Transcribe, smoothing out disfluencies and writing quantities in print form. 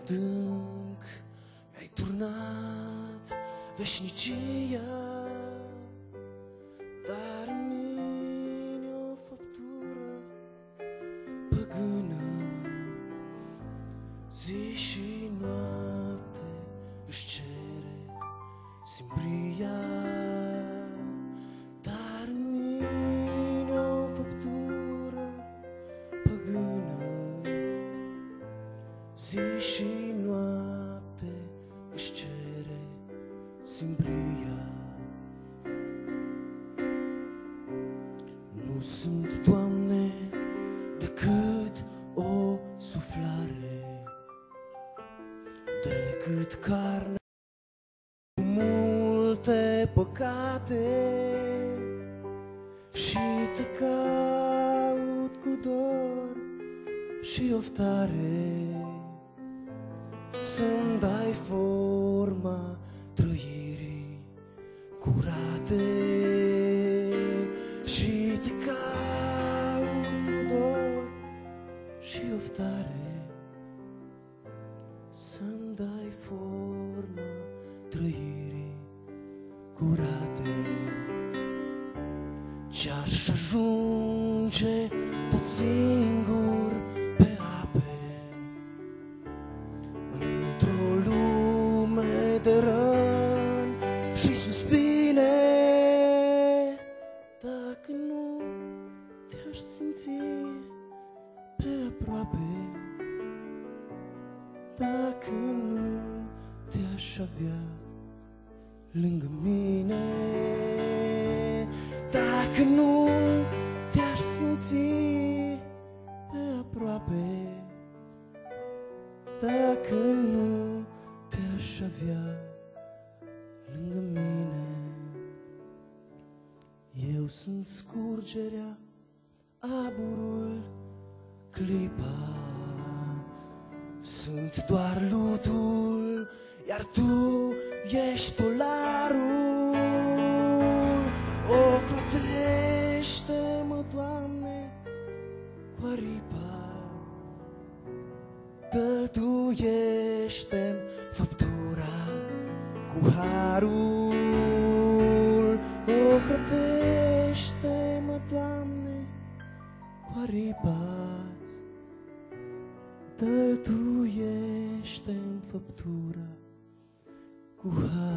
adânc mi-ai turnat veșnicia, dar în mine o făptură păgână. Zi și noapte își cere simbria, dar în mine o făptură păgână. Zi și noapte își cere simbria. Nu sunt, Doamne, decât o suflare, decât carne cu multe păcate, și te caut cu dor și oftare, să-mi dai forma trăirii curate. Și te caut cu dor și oftare, să-mi dai forma trăirii curate. Ce-aș ajunge tot singur pe ape, într-o lume de răni și suspine, dacă nu te-aș simți pe aproape, dacă nu te-aș avea lângă mine, dacă nu te-aș simți pe aproape, dacă nu te-aș avea lângă mine. Eu sunt scurgerea, aburul, clipa, sunt doar lutul, iar tu ești dolarul. Ocrotește-mă, Doamne, cu aripa, tăltuiește-mi făptura cu harul. Ocrotește-mă, Doamne, cu aripa-ți, tăltuiește-mi făptura cu harul.